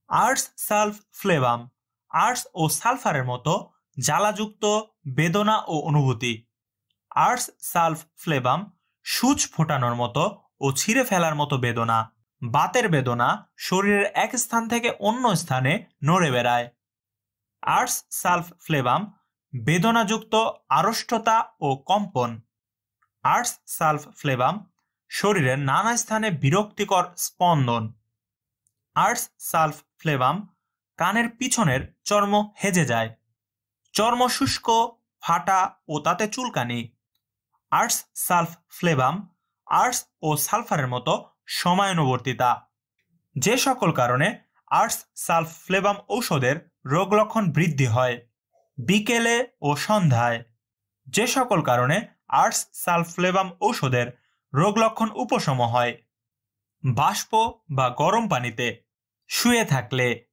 আর্স sulph ফ্লেভাম, আর্স ও সালফারের মতো জ্বালাযুক্ত বেদনা ও অনুভূতি। আর্স সালফ ফ্লেভাম সূচ ফোটানোর মতো ও ছিঁড়ে ফেলার মতো বেদনা, বাতের বেদনা, শরীরের এক স্থান থেকে অন্য স্থানে নড়ে বেড়ায়। আর্স সালফ ফ্লেভাম বেদনাযুক্ত আড়ষ্টতা ও কম্পন। আর্স সালফ ফ্লেভাম শরীরের নানা স্থানে বিরক্তিকর স্পন্দন। আর্স সালফ ফ্লেভাম কানের পিছনের চর্ম হেজে যায়, চর্ম শুষ্ক, ফাটা ও তাতে চুলকানি। আর্স সালফ ফ্লেভাম আর্স ও সালফারের মতো সময়ানুবর্তিতা। যে সকল কারণে আর্স সালফ ফ্লেভাম ঔষধের রোগ লক্ষণ বৃদ্ধি হয় বিকেলে ও সন্ধ্যায়। যে সকল কারণে আর্স সালফ ফ্লেভাম ঔষধের রোগ লক্ষণ উপশম হয় বাষ্প বা গরম পানিতে, শুয়ে থাকলে,